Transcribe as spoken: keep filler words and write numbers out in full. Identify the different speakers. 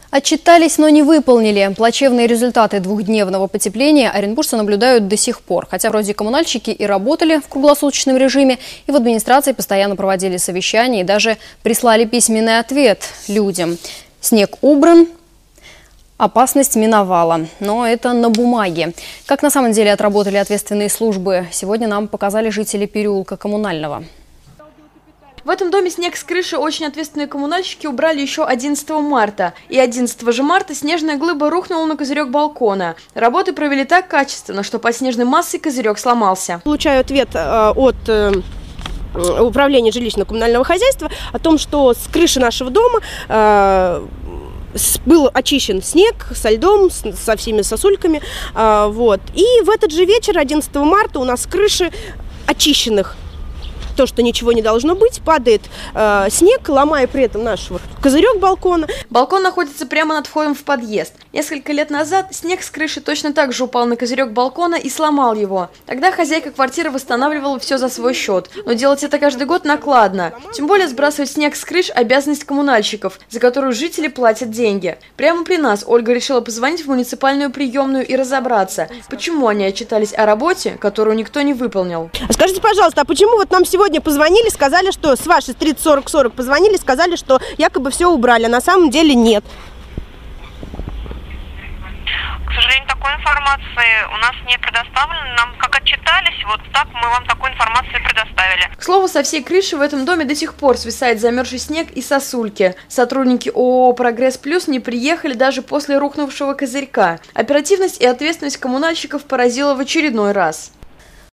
Speaker 1: Отчитались, но не выполнили. Плачевные результаты двухдневного потепления оренбуржцы наблюдают до сих пор. Хотя вроде коммунальщики и работали в круглосуточном режиме, и в администрации постоянно проводили совещания и даже прислали письменный ответ людям. Снег убран, опасность миновала. Но это на бумаге. Как на самом деле отработали ответственные службы, сегодня нам показали жители переулка Коммунального.
Speaker 2: В этом доме снег с крыши очень ответственные коммунальщики убрали еще одиннадцатого марта. И одиннадцатого же марта снежная глыба рухнула на козырек балкона. Работы провели так качественно, что под снежной массой козырек сломался.
Speaker 3: Получаю ответ э, от э, управления жилищно-коммунального хозяйства о том, что с крыши нашего дома э, был очищен снег со льдом, со всеми сосульками. Э, вот. И в этот же вечер, одиннадцатого марта, у нас с крыши очищенных, то, что ничего не должно быть, падает э, снег, ломая при этом наш вот козырек балкона.
Speaker 2: Балкон находится прямо над входом в подъезд. Несколько лет назад снег с крыши точно так же упал на козырек балкона и сломал его. Тогда хозяйка квартиры восстанавливала все за свой счет. Но делать это каждый год накладно. Тем более сбрасывать снег с крыш – обязанность коммунальщиков, за которую жители платят деньги. Прямо при нас Ольга решила позвонить в муниципальную приемную и разобраться, почему они отчитались о работе, которую никто не выполнил.
Speaker 3: Скажите, пожалуйста, а почему вот нам сегодня Сегодня позвонили, сказали, что с вашей тридцать сорок сорок позвонили, сказали, что якобы все убрали, а на самом деле нет?
Speaker 4: К сожалению, такой информации у нас не предоставлено. Нам как отчитались, вот так мы вам такую информацию предоставили.
Speaker 2: К слову, со всей крыши в этом доме до сих пор свисает замерзший снег и сосульки. Сотрудники ООО «Прогресс Плюс» не приехали даже после рухнувшего козырька. Оперативность и ответственность коммунальщиков поразила в очередной раз.